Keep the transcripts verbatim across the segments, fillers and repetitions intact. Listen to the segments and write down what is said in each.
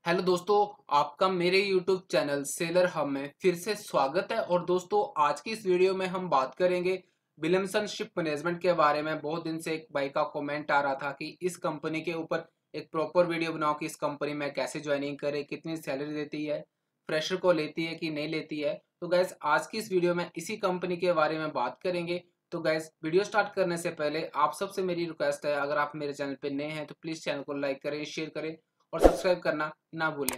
Hello दोस्तों, आपका मेरे यूट्यूब चैनल सेलर हब में फिर से स्वागत है। और दोस्तों, आज की इस वीडियो में हम बात करेंगे विलियमसन शिप मैनेजमेंट के बारे में। बहुत दिन से एक भाई का कमेंट आ रहा था कि इस कंपनी के ऊपर एक प्रॉपर वीडियो बनाओ कि इस कंपनी में कैसे ज्वाइनिंग करें, कितनी सैलरी देती है, फ्रेशर को लेती है कि नहीं लेती है। तो गैस, आज की इस वीडियो में इसी कंपनी के बारे में बात करेंगे। तो गैस, वीडियो स्टार्ट करने से पहले आप सबसे मेरी रिक्वेस्ट है, अगर आप मेरे चैनल पर नए हैं तो प्लीज़ चैनल को लाइक करें, शेयर करें और सब्सक्राइब करना ना भूलें।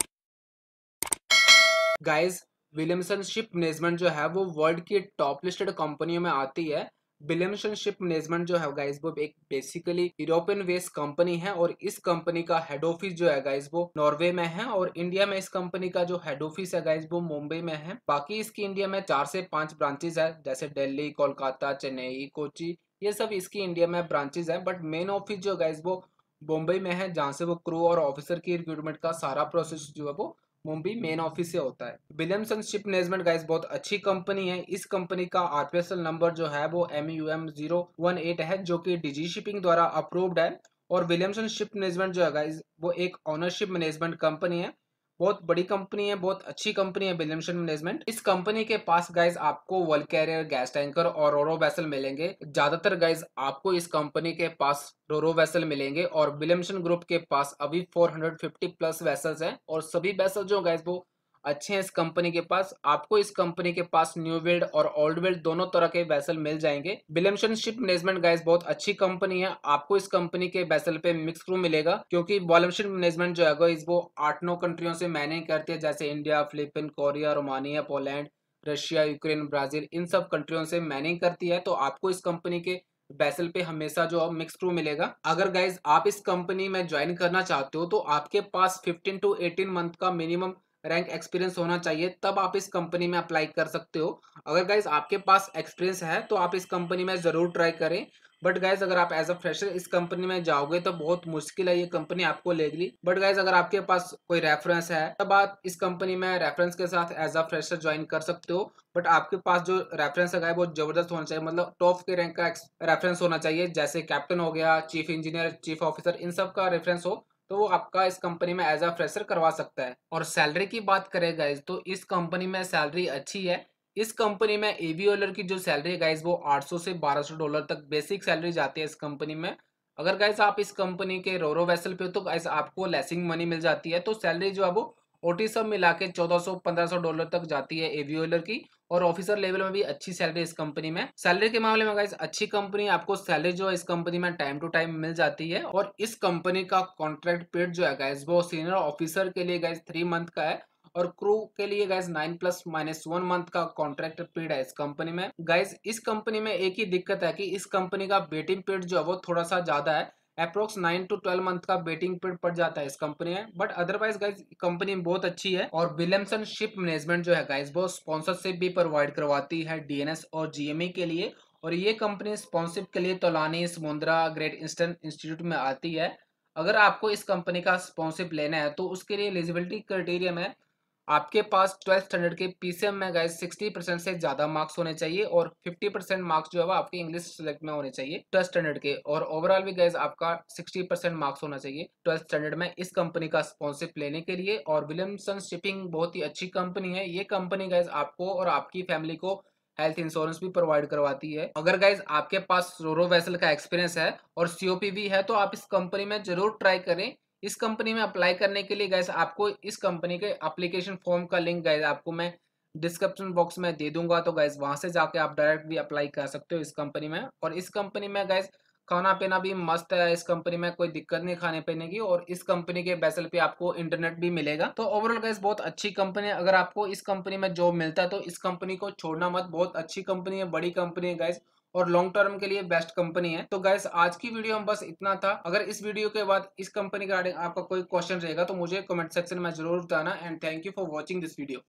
गाइस, विलियमसन शिप मैनेजमेंट जो है वो वर्ल्ड की टॉप लिस्टेड कंपनियों में आती है। विलियमसन शिप मैनेजमेंट जो है गाइस वो एक बेसिकली यूरोपियन बेस्ड कंपनी है और इस कंपनी का हेड ऑफिस जो है गाइस वो नॉर्वे में है और इंडिया में इस कंपनी का जो हेड ऑफिस है गाइस वो मुंबई में है। बाकी इसकी इंडिया में चार से पांच ब्रांचेस है, जैसे दिल्ली, कोलकाता, चेन्नई, कोची, ये सब इसकी इंडिया में ब्रांचेस है। बट मेन ऑफिस जो गाइस वो मुंबई में है, जहाँ से वो क्रू और ऑफिसर की रिक्रूटमेंट का सारा प्रोसेस जो है वो मुंबई मेन ऑफिस से होता है। विलियमसन शिप मैनेजमेंट गाइस बहुत अच्छी कंपनी है। इस कंपनी का आरपीएसएल नंबर जो है वो M U M zero one eight है, जो कि डिजी शिपिंग द्वारा अप्रूव्ड है। और विलियमसन शिप मैनेजमेंट जो है गाइस वो एक ओनरशिप मैनेजमेंट कंपनी है। बहुत बड़ी कंपनी है, बहुत अच्छी कंपनी है विलियमसन मैनेजमेंट। इस कंपनी के पास गाइस आपको वर्ल्ड कैरियर, गैस टैंकर और रोरो वेसल मिलेंगे। ज्यादातर गाइस आपको इस कंपनी के पास रोरो वेसल मिलेंगे और विलियमसन ग्रुप के पास अभी चार सौ पचास प्लस वेसल्स हैं और सभी वेसल जो गाइस वो अच्छे हैं। इस कंपनी के पास आपको इस कंपनी के पास न्यू बिल्ड और ओल्ड बिल्ड दोनों तरह के वेसल मिल जाएंगे। विलियमसन शिप मैनेजमेंट गाइस बहुत अच्छी कंपनी है। आपको इस कंपनी के वेसल पे मिक्स क्रू मिलेगा, क्योंकि विलियमसन मैनेजमेंट जो है गाइस वो आठ नौ कंट्रियों से मैनेज करती है, जैसे India, Philippine, Korea, Romania, Poland, Russia, Ukraine, Brazil, इन सब कंट्रियों से मैनेज करती है। तो आपको इस कंपनी के बेसल पे हमेशा जो मिक्स क्रू मिलेगा। अगर गाइज आप इस कंपनी में ज्वाइन करना चाहते हो तो आपके पास फिफ्टीन टू एटीन मंथ का मिनिमम रैंक एक्सपीरियंस होना चाहिए, तब आप इस कंपनी में अप्लाई कर सकते हो। अगर गाइज आपके पास एक्सपीरियंस है तो आप इस कंपनी में जरूर ट्राई करें। बट गाइज अगर आप एज अ फ्रेशर इस कंपनी में जाओगे तो बहुत मुश्किल है ये कंपनी आपको लेगी। बट गाइज अगर आपके पास कोई रेफरेंस है तब आप इस कंपनी में रेफरेंस के साथ एज अ फ्रेशर ज्वाइन कर सकते हो। बट आपके पास जो रेफरेंस है वो जबरदस्त होना चाहिए, मतलब टॉप के रैंक का रेफरेंस होना चाहिए, जैसे कैप्टन हो गया, चीफ इंजीनियर, चीफ ऑफिसर, इन सब का रेफरेंस हो तो वो आपका इस कंपनी में एज अ फ्रेशर करवा सकता है। और सैलरी की बात करें गाइज तो इस कंपनी में सैलरी अच्छी है। इस कंपनी में एवियोलर की जो सैलरी है गाइज वो आठ सौ से बारह सौ डॉलर तक बेसिक सैलरी जाती है इस कंपनी में। अगर गाइज आप इस कंपनी के रोरो वेसल पे हो तो गाइज आपको लेसिंग मनी मिल जाती है, तो सैलरी जो है वो ओटी सब मिला के चौदह सौ पंद्रह सौ डॉलर तक जाती है एवियोलर की। और ऑफिसर लेवल में भी अच्छी सैलरी इस कंपनी में। सैलरी के मामले में गाइस अच्छी कंपनी, आपको सैलरी जो है इस कंपनी में टाइम टू टाइम मिल जाती है। और इस कंपनी का कॉन्ट्रैक्ट पीरियड जो है गाइस वो सीनियर ऑफिसर के लिए गाइस थ्री मंथ का है और क्रू के लिए guys nine plus minus one month का कॉन्ट्रैक्ट पीरियड है इस कंपनी में। गाइस इस कंपनी में एक ही दिक्कत है कि इस कंपनी का वेटिंग पीरियड जो है वो थोड़ा सा ज्यादा है। Approx nine to twelve month का वेटिंग पीरियड पड़ जाता है इस कंपनी में। बट अदरवाइज गाइज कंपनी बहुत अच्छी है। और विलियमसन शिप मैनेजमेंट जो है गाइज वो स्पॉन्सरशिप भी प्रोवाइड करवाती है डीएनएस और जीएमई के लिए। और ये कंपनी स्पॉन्सरशिप के लिए तोलानी, समुद्रा, ग्रेट ईस्टर्न इंस्टीट्यूट में आती है। अगर आपको इस कंपनी का स्पॉन्सरशिप लेना है तो उसके लिए एलिजिबिलिटी क्राइटेरिया में आपके पास ट्वेल्थ स्टैंडर्ड के पीसीएम में गाइस सिक्सटी परसेंट से ज्यादा मार्क्स होने चाहिए और फिफ्टी परसेंट मार्क्स जो है वो आपके इंग्लिश सब्जेक्ट में होने चाहिए ट्वेल्थ स्टैंडर्ड के। और ओवरऑल भी गाइस आपका सिक्सटी परसेंट मार्क्स होना चाहिए ट्वेल्थ स्टैंडर्ड में इस कंपनी का स्पॉन्सरशिप लेने के लिए। और विलियमसन शिपिंग बहुत ही अच्छी कंपनी है। ये कंपनी गाइस आपको और आपकी फैमिली को हेल्थ इंश्योरेंस भी प्रोवाइड करवाती है। अगर गाइज आपके पास रोरो वेसल का एक्सपीरियंस है और सीओपी भी है तो आप इस कंपनी में जरूर ट्राई करें। इस कंपनी में अप्लाई करने के लिए गाइस आपको इस कंपनी के एप्लीकेशन फॉर्म का लिंक गाइस आपको मैं डिस्क्रिप्शन बॉक्स में दे दूंगा, तो गाइस वहां से जाके आप डायरेक्ट भी अप्लाई कर सकते हो इस कंपनी में। और इस कंपनी में गाइस खाना पीना भी मस्त है, इस कंपनी में कोई दिक्कत नहीं खाने पीने की। और इस कंपनी के बेसल पे आपको इंटरनेट भी मिलेगा। तो ओवरऑल गाइस बहुत अच्छी कंपनी है। अगर आपको इस कंपनी में जॉब मिलता है तो इस कंपनी को छोड़ना मत, बहुत अच्छी कंपनी है, बड़ी कंपनी है गाइस और लॉन्ग टर्म के लिए बेस्ट कंपनी है। तो गाइस आज की वीडियो में बस इतना था। अगर इस वीडियो के बाद इस कंपनी के रिगार्डिंग आपका कोई क्वेश्चन रहेगा तो मुझे कमेंट सेक्शन में जरूर बताना। And thank you for watching this video.